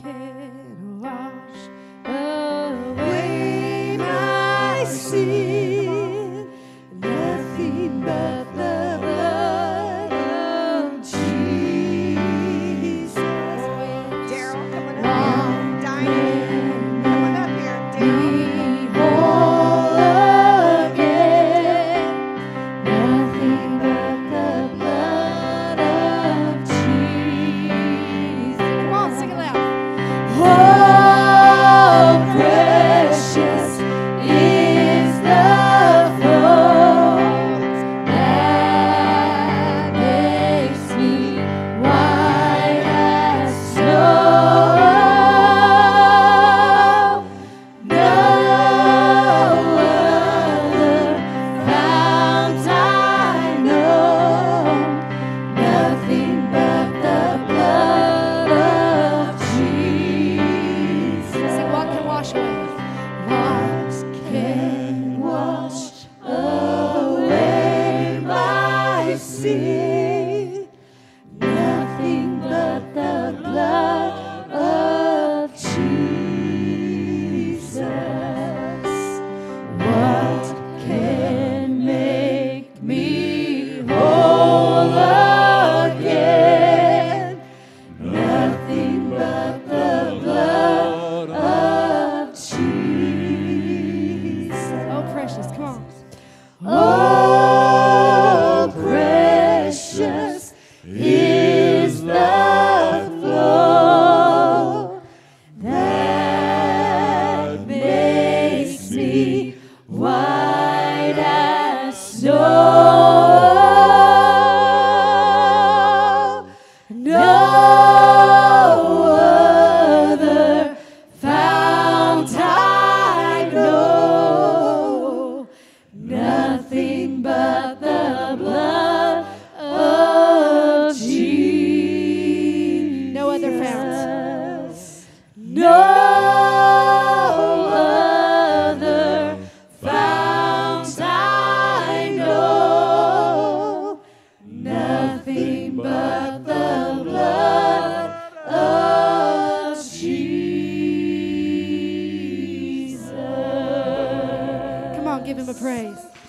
can wash away my sin. Nothing but the blood of Jesus. Daryl, coming up here. Diane, coming up here. Daryl. Be whole again. Nothing but the blood of Jesus. Come on, sing it loud. Oh, precious is the flow that makes me white as snow. No other fount I know, nothing but the blood of Jesus. Sing, what can wash away? What can wash away my sin? Nothing but the blood of Jesus. What can make me whole again? Nothing but the blood of Jesus. Oh, precious, come on. Oh, precious is the flow that makes me white as snow. No other fount I know, nothing but the blood of Jesus. No other fount. No other fount I know, nothing but the blood of Jesus. Come on, give him a praise.